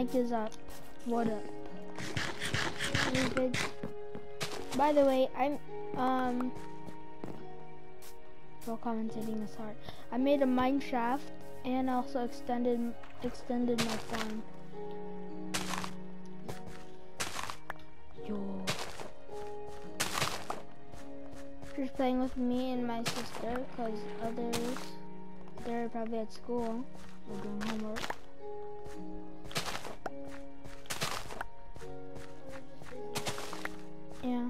mic is up. What up? By the way, I'm pro commentating is hard. I made a mine shaft and also extended my farm. Yo. Just playing with me and my sister, cause others they're probably at school or doing homework. Yeah.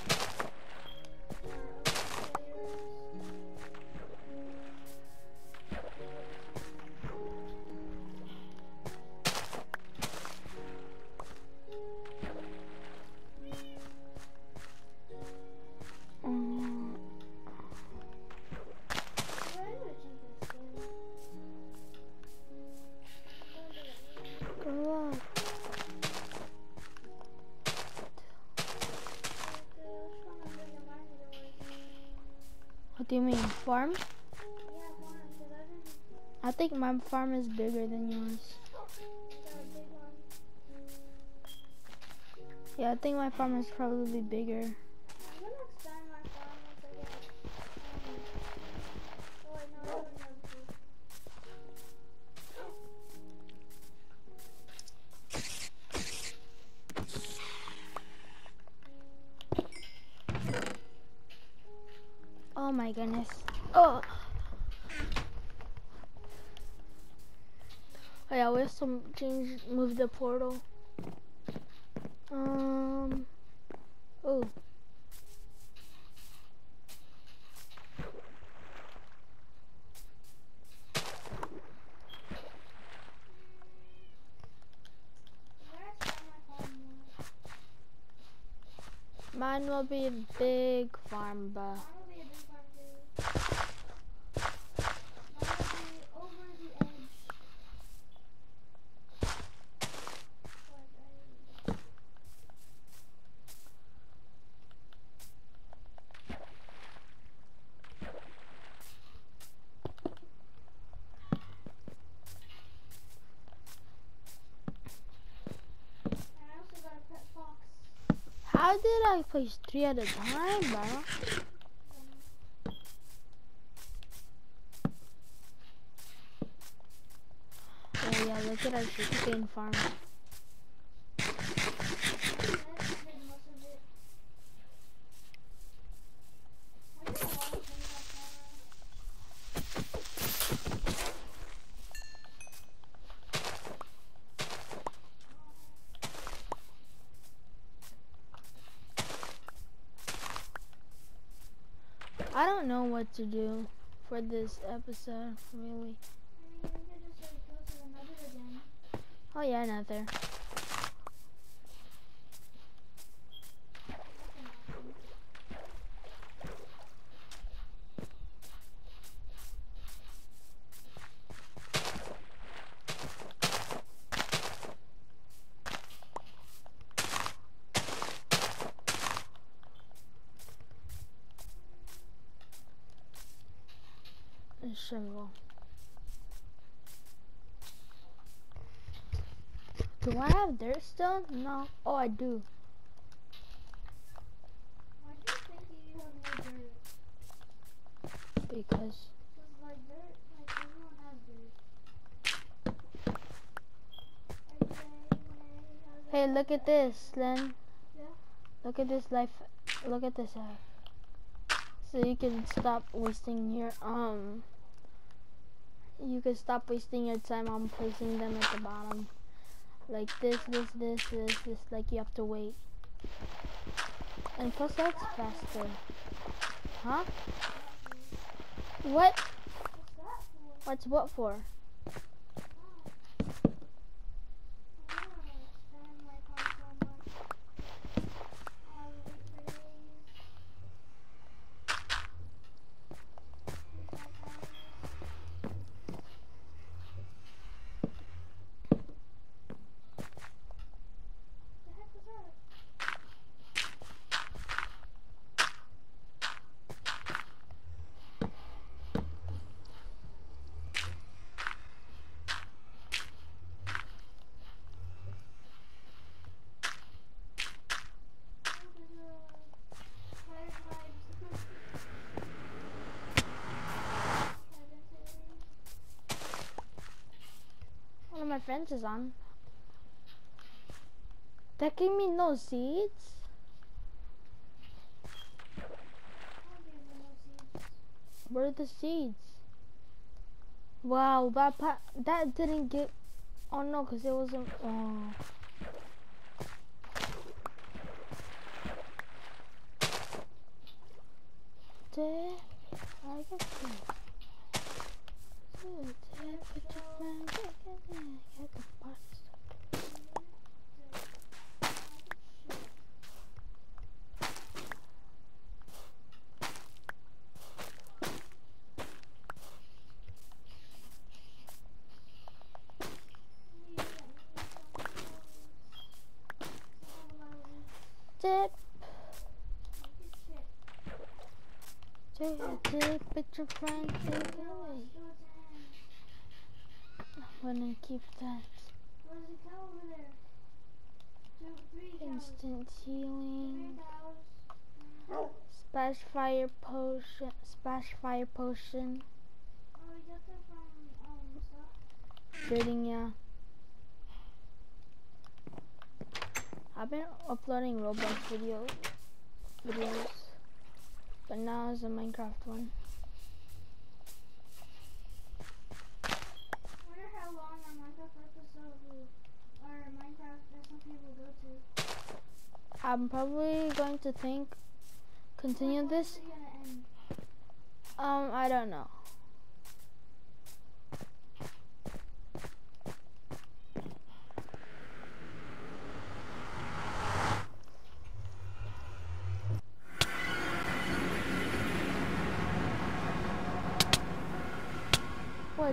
What do you mean, farm? I think my farm is bigger than yours. Yeah, I think my farm is probably bigger. Oh my goodness. Oh yeah, we have to move the portal. Oh. Mine will be a big farm, but how did I place 3 at a time, bro? Oh yeah, look at our sugarcane farm. I don't know what to do for this episode, really. Oh yeah, another. Shovel. Do I have dirt still? No. Oh, I do. Why do you think you have no dirt? Because Like dirt, like everyone has dirt. hey, look at this, Len. Yeah? Look at this life. Look at this. So you can stop wasting your You can stop wasting your time on placing them at the bottom. Like this. Like you have to wait. And plus that's faster. Huh? What? What's what for? fence is on. That gave me no seeds? Where are the seeds? Wow, that didn't get... Oh no, because it wasn't... Oh. I guess Tip. Take a tip, picture friend, take it away. I'm gonna keep that. Where's the cow over there? 3 cows. Instant healing. 3 cows. Splash fire potion. Splash fire potion. Oh, we got that from stuff. Trading, yeah. I've been uploading Roblox videos, but now it's a Minecraft one. I wonder how long our Minecraft episode or Minecraft SMP will go to. I'm probably going to continue this. When is it gonna end? I don't know. What?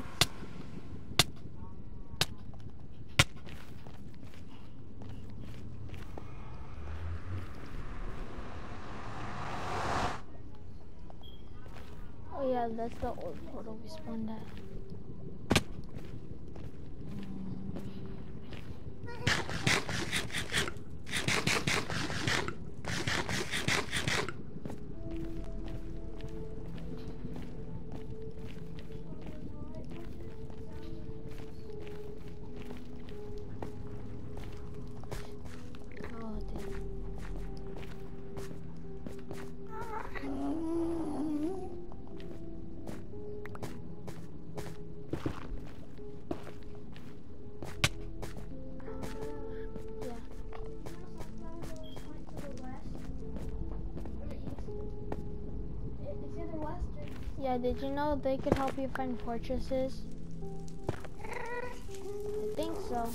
Oh yeah, that's the old portal we spawned at. Yeah, did you know they could help you find fortresses? I think so.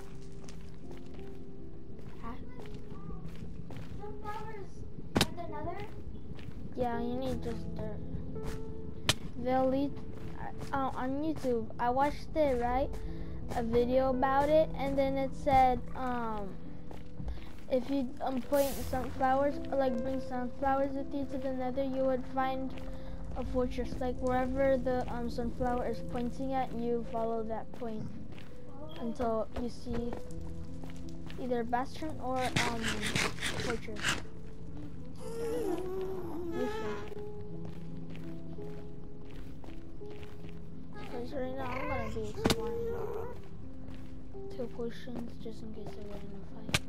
Sunflowers and another? Yeah, you need just dirt. They'll lead on YouTube. I watched it, right? A video about it, and then it said if you point sunflowers, or like bring sunflowers with you to the nether, you would find a fortress. Like wherever the sunflower is pointing at, you follow that point until you see either bastion or fortress. Because right now I'm gonna be exploring 2 potions just in case I get in a fight.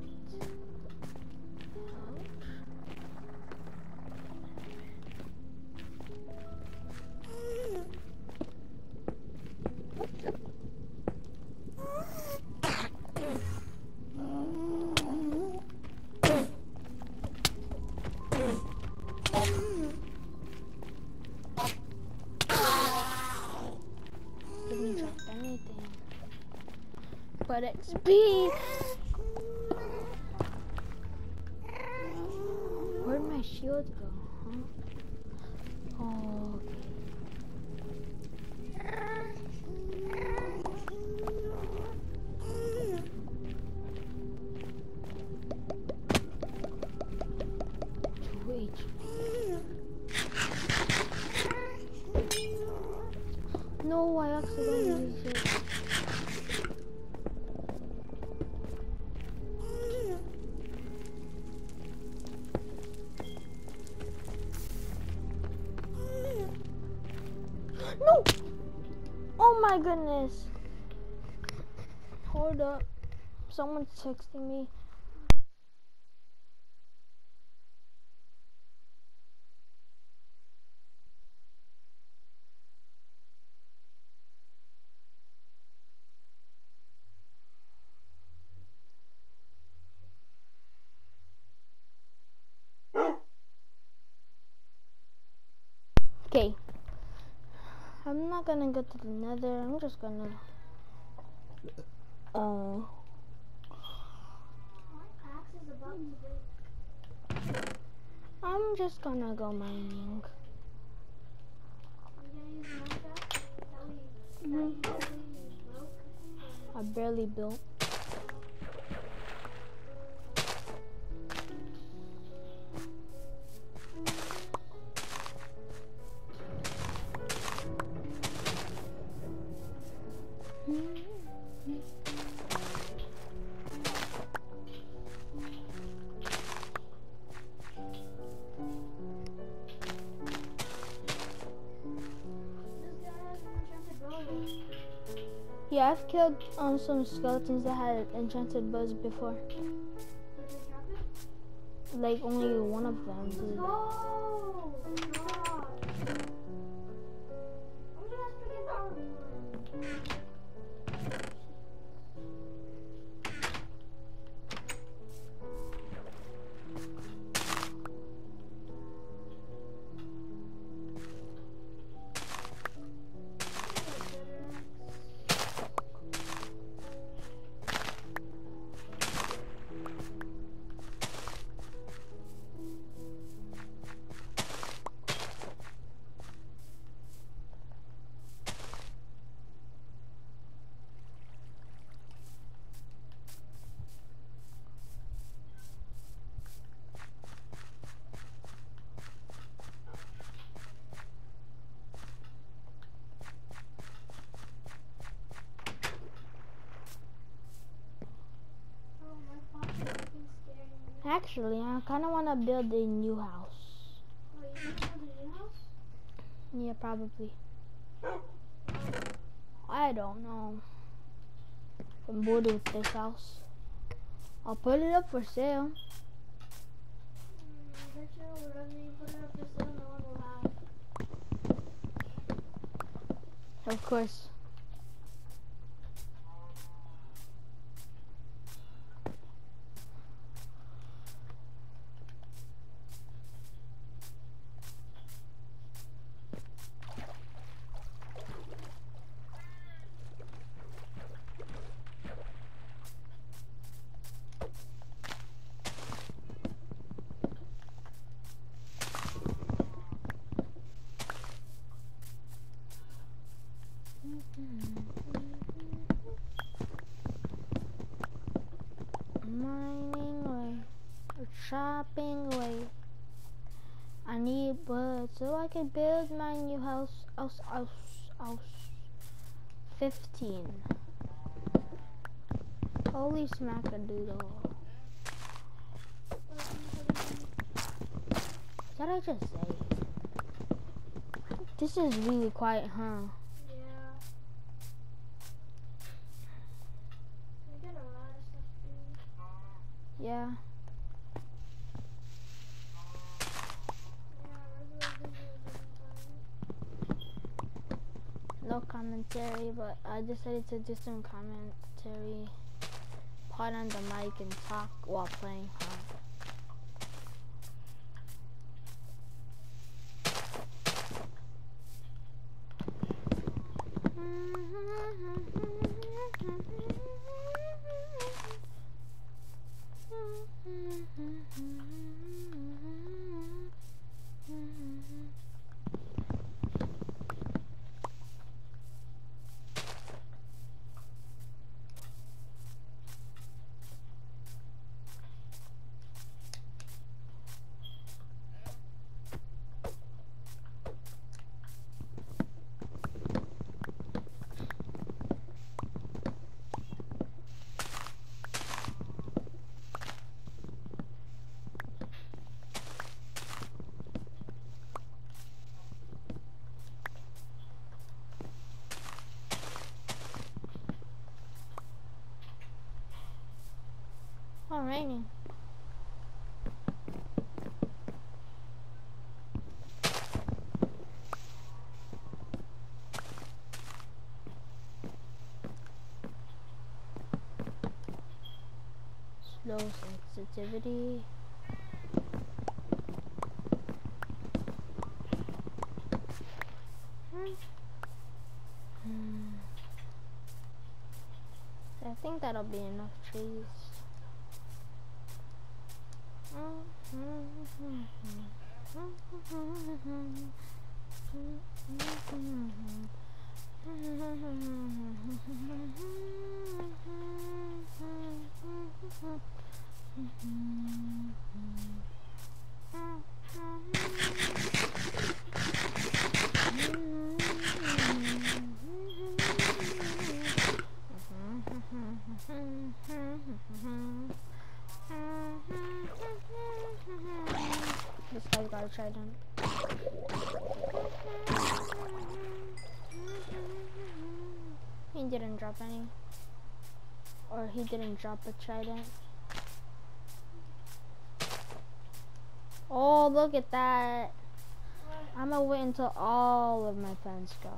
Didn't drop anything but XP. Where'd my shield go, huh? Oh, okay. No, I accidentally used it. No! Oh my goodness. Hold up. Someone's texting me. Okay. I'm not gonna go to the nether. I'm just gonna My axe is about to break. I'm just gonna go mining. Are you gonna use Minecraft? That you barely broke? I barely built. This guy has an enchanted bow. Yeah, I've killed some skeletons that had enchanted bows before. Did they drop it? Like only one of them did. Oh God! I'm gonna freaking power. Oh, my fox is freaking scaring me. Actually, I kind of want to build a new house. Oh, you gonna build a new house? Yeah, probably. I don't know. I'm bored with this house. I'll put it up for sale. Bet you whatever you put it up for sale, no one will have. Of course. Mining away, or chopping away. I need wood so I can build my new house. House. 15. Holy smackadoodle. What did I just say? This is really quiet, huh? Yeah. We got a lot of stuff to do. Yeah. Yeah, regular video doesn't find. No commentary, but I decided to do some commentary. Part on the mic and talk while playing, huh? raining. Slow sensitivity. I think that'll be enough trees. This guy's got a trident. He didn't drop any. Or he didn't drop a trident. Oh, look at that. I'm gonna wait until all of my plants go.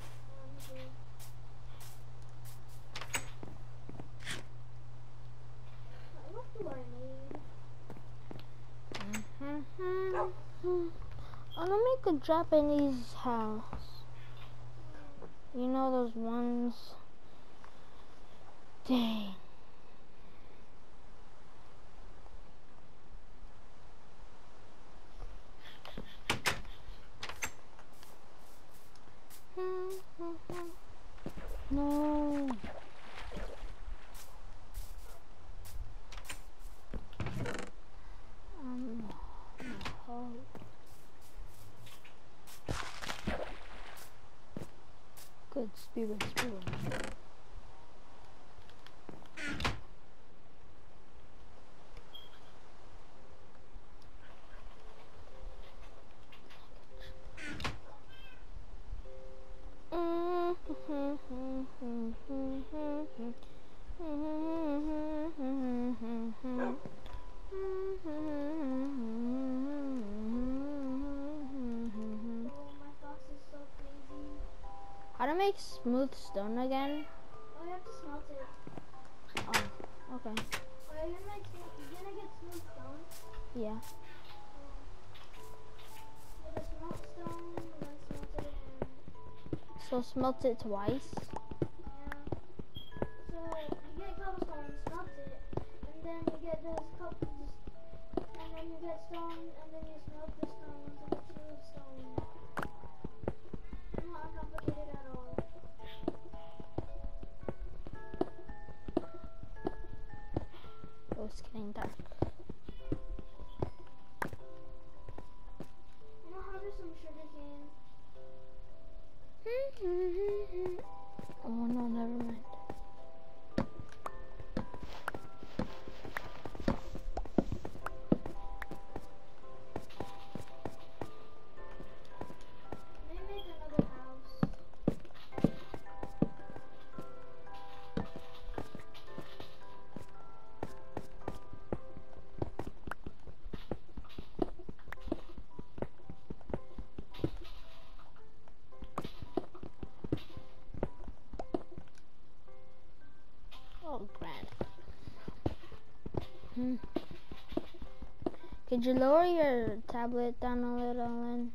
What do I need? I'm gonna make a Japanese house. You know those ones? Dang. No. Good spirit. How to make smooth stone again? Oh, you have to smelt it. Oh, okay. Oh, you're gonna get smooth stone? Yeah. With a smelt stone, and then smelt it and... So smelt it twice? Yeah. So, you get cobblestone, smelt it, and then you get this and then you get stone, and then you smelt the stone to get smooth stone. Not complicated at all. Oh, it's getting dark. I'm gonna harvest some sugar cane. Oh no, never mind. Maybe make another house. Oh, granite. Could you lower your tablet down a little, Lynn?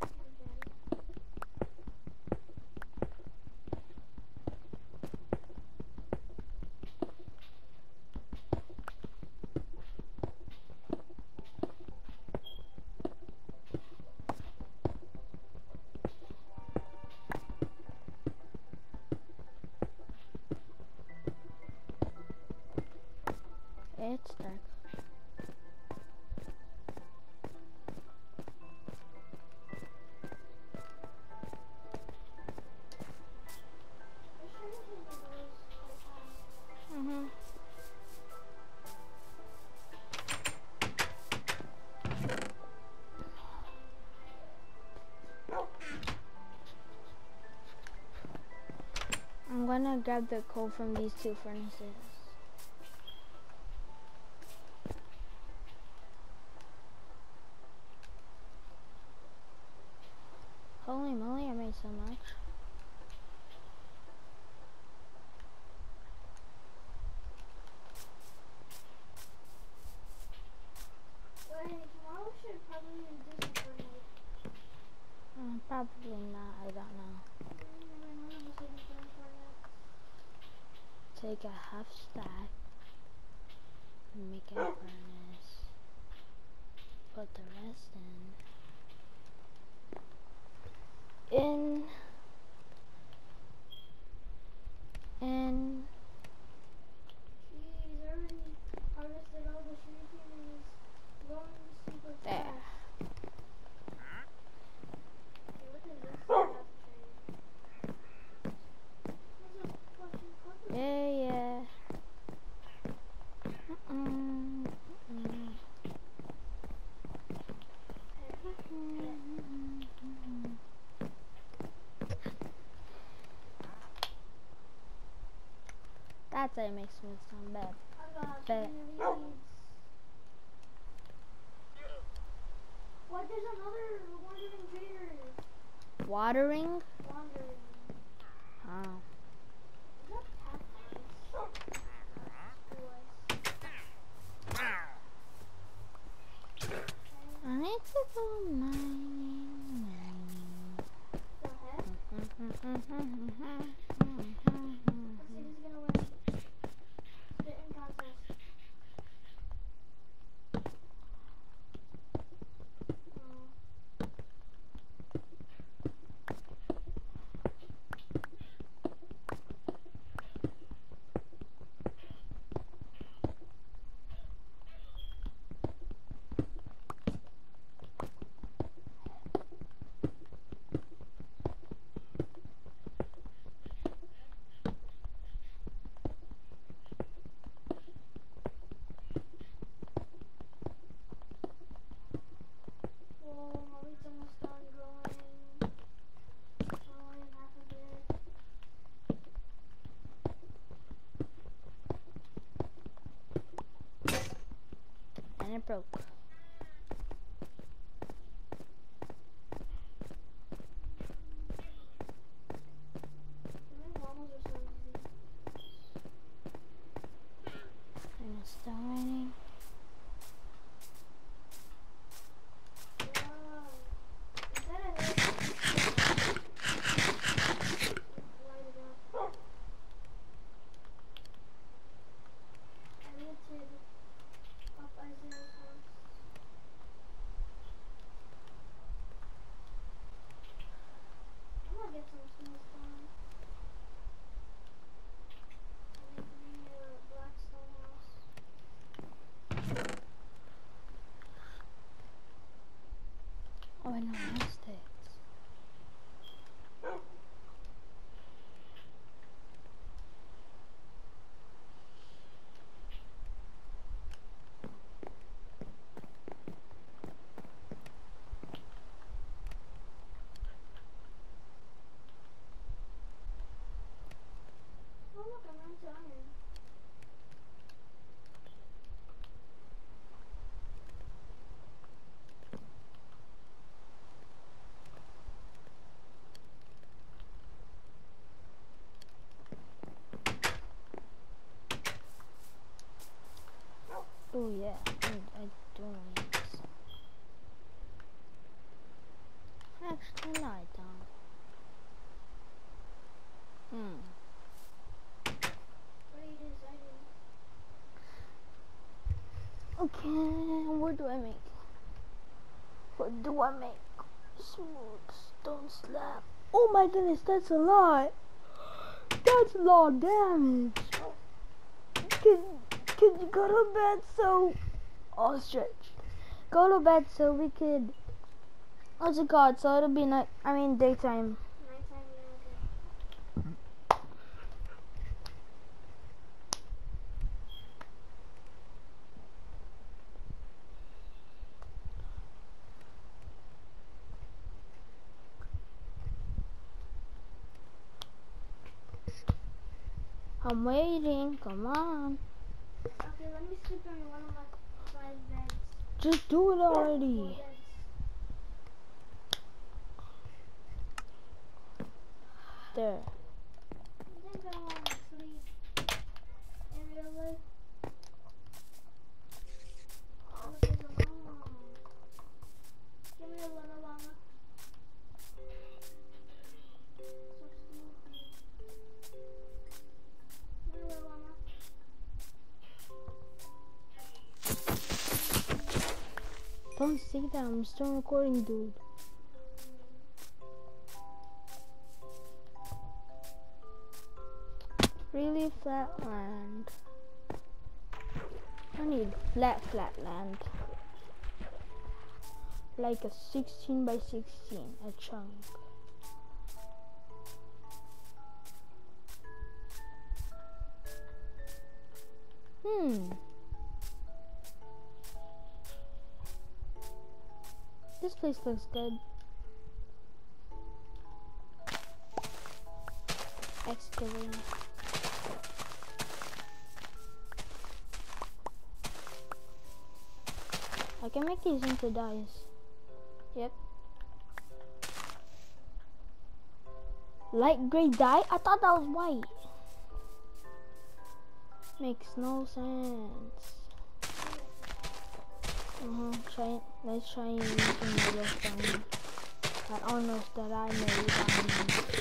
It's dark. I'm gonna grab the coal from these two furnaces. take a half stack, make a furnace, put the rest in, and Jeez, I already harvested all the sugarcane and it's growing super there. fast. Hey, look at this stuff tree. There's a fucking puppy. Yeah. That's how it makes me sound bad. I got But- leads. What? There's another wandering trader. Watering? Wandering. Oh. Is that cactus? I need to go mining. The heck? Let's see who's gonna win. Spitting contest. Oh. Whoa, my wheat's almost done growing. Only half of it. And it broke. My llamas are so easy. And it's still raining. Wow. Is that a hit? Light it up. I lifted up Isaiah's house. I'm gonna get some snowstone. And make me a black stone house. Oh, I know my sticks. Oh look, I'm into iron. Oh yeah, I do need this. Actually, no, I don't. What are you deciding? Okay, what do I make? What do I make? Smooth stone slab. Oh my goodness, that's a lot. That's a lot of damage. Can you go to bed so... Ostrich. Go to bed so we could... What's it called? So it'll be night... I mean daytime. Nighttime, yeah, okay. I'm waiting. Come on. Okay, let me sleep on one of my 5 beds. Just do it 4 already. beds. There. I think I want to sleep in real life. Oh, look, there's a llama. Give me a little llama. So sleepy. Come here, little llama. Don't say that, I'm still recording, dude. Really flat land. I need flat land. Like a 16 by 16, a chunk. This place looks good. Excavating. I can make these into dyes. Yep. Light gray dye? I thought that was white. Makes no sense. Let's try using the from that honors that I made.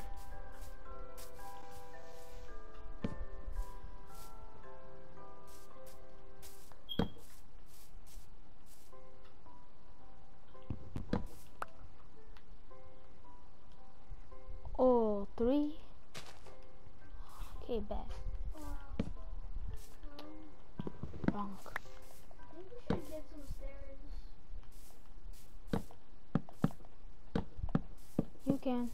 Oh, 3. Okay, bet. Wrong. I think we should get some stairs. You can.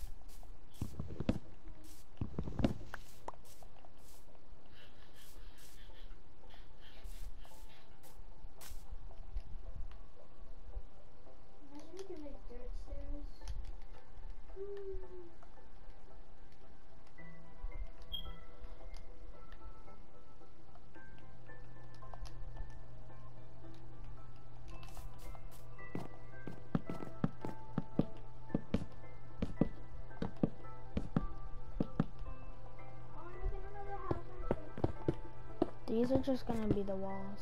Imagine we can make dirt stairs. These are just gonna be the walls.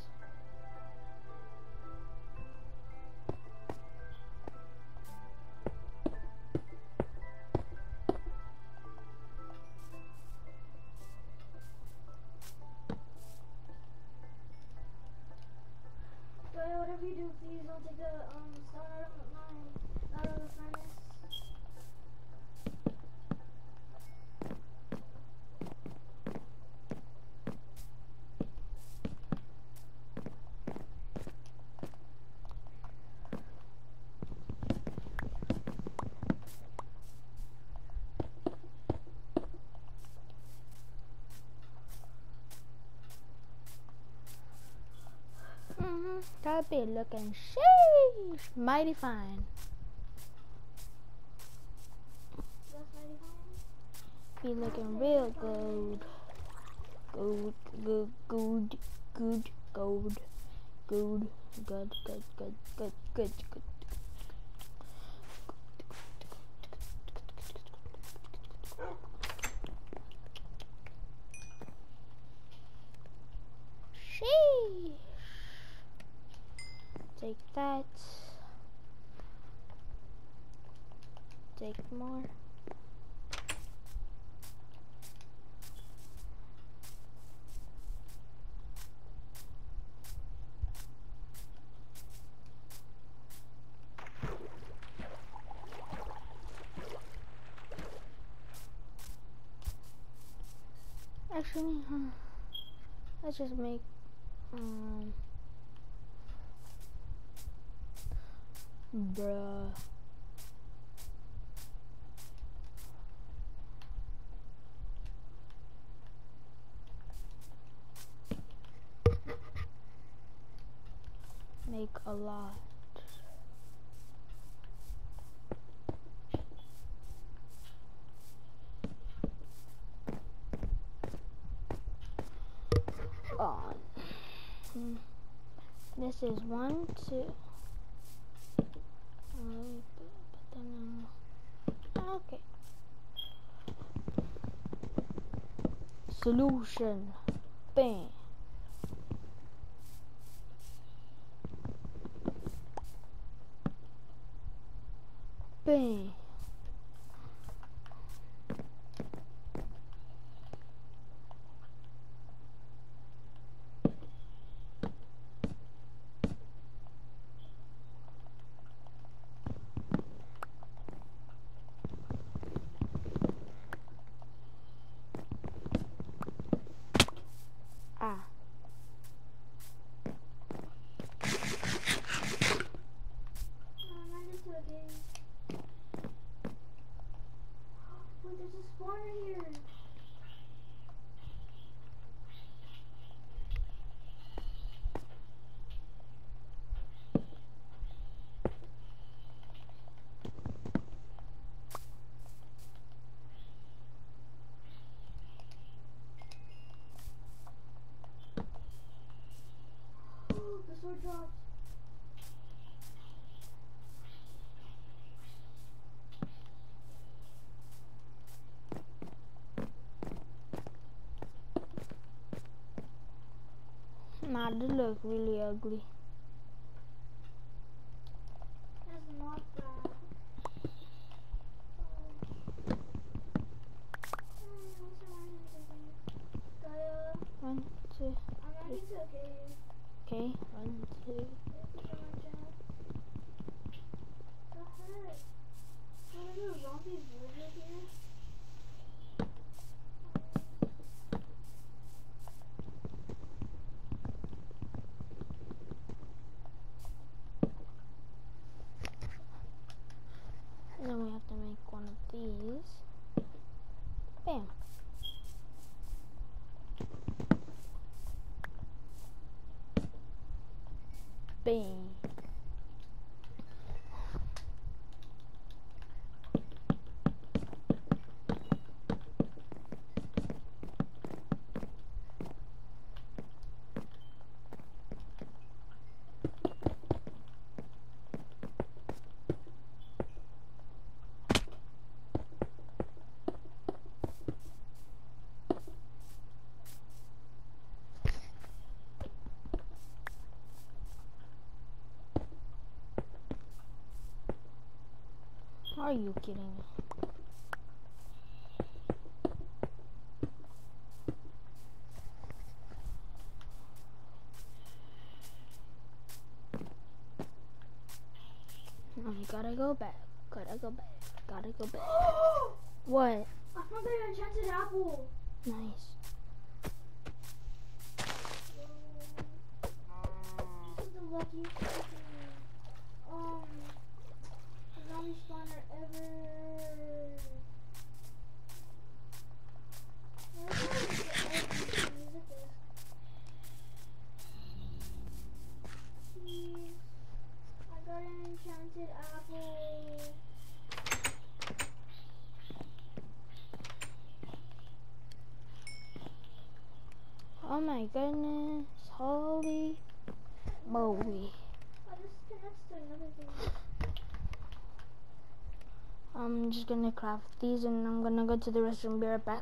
But whatever you do, please don't take the stone out of the furnace. That be looking sheesh, mighty fine. That's mighty fine. Be looking real good. Good, good, good, good, good, good, good, good, good, good, good, good. Sheesh. Take that. Take more. Actually, let's just make bruh. Make a lot. On. This is 1, 2. Okay. Solution. Bam. Bam. Wait, there's a spawner here. The sword dropped. Nah, they look really ugly. That's not bad. One, two. I'm ready to okay. Okay, 1, 2. The heck? So there's a zombie villager here? And then we have to make one of these. Bam. Bam. Are you kidding me? I gotta go back. Gotta go back. Gotta go back. What? I found the enchanted apple. Nice. This is the luckiest zombie spawner ever. Where's the music is? Jeez. I got an enchanted apple. Oh my goodness. Holy moly. Oh, this connects to another thing. I'm just gonna craft these and I'm gonna go to the restroom. Be right back.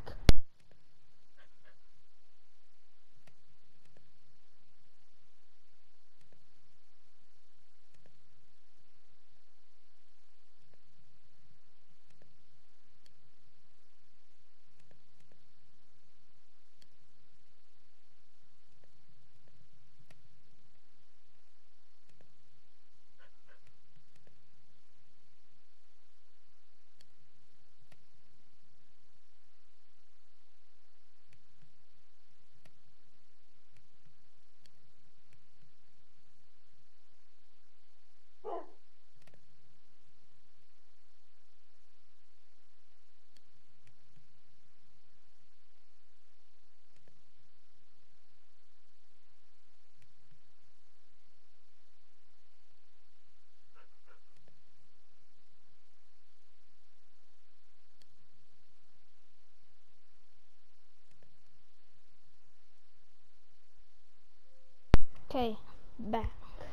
Okay, back.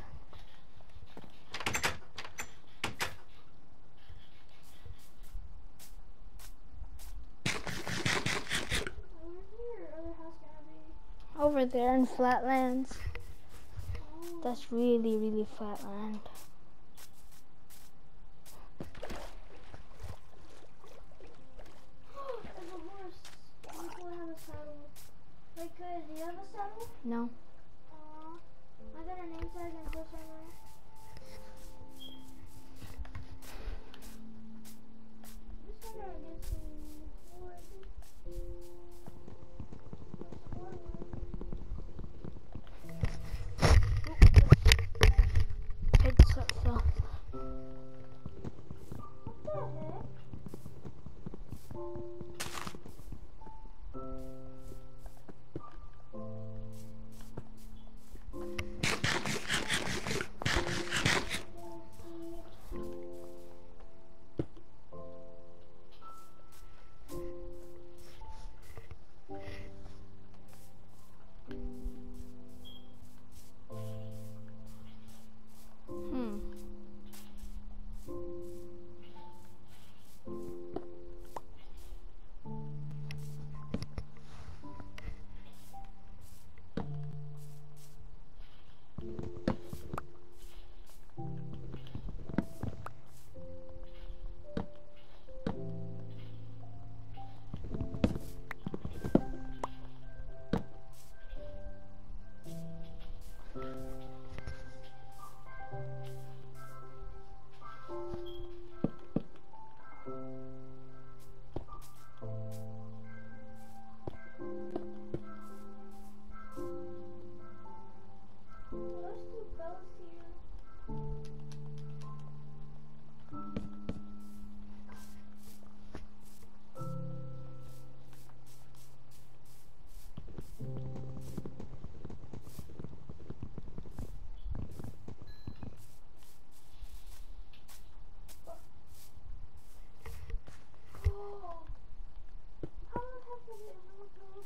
Where's your other house gonna be? Over there in Flatlands. Oh. That's really, really flat land. There's a horse. Before I have a saddle. Wait, do you have a saddle? No. I got a name tag and horse armor. I'm just gonna get some wood. It's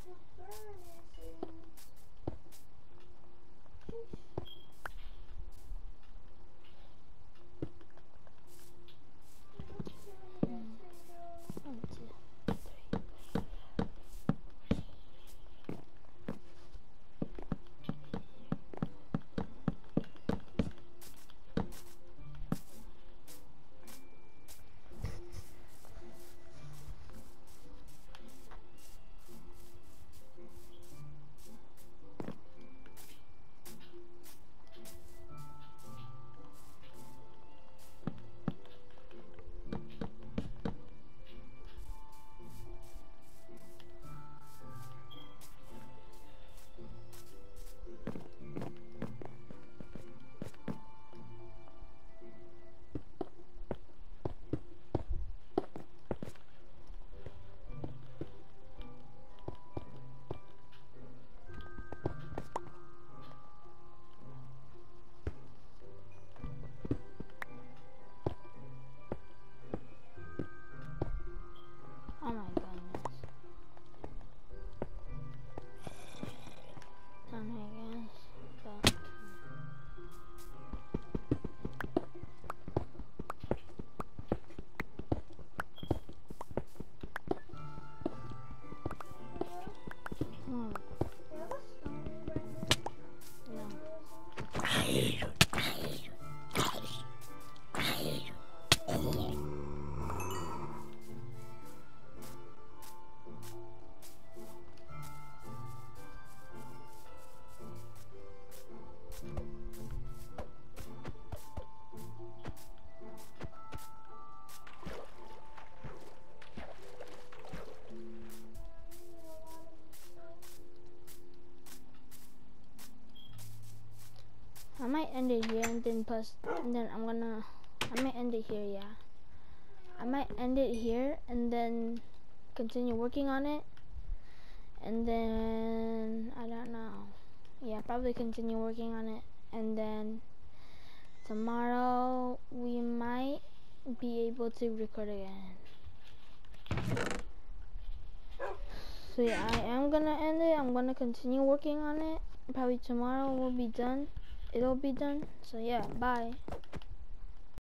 Oh my goodness. I guess. But hmm, I might end it here and then post, and then I might end it here, yeah. I might end it here and then continue working on it, and then, I don't know. Yeah, probably continue working on it, and then tomorrow we might be able to record again. So yeah, I am gonna end it. I'm gonna continue working on it. Probably tomorrow will be done. It'll be done. So yeah, bye.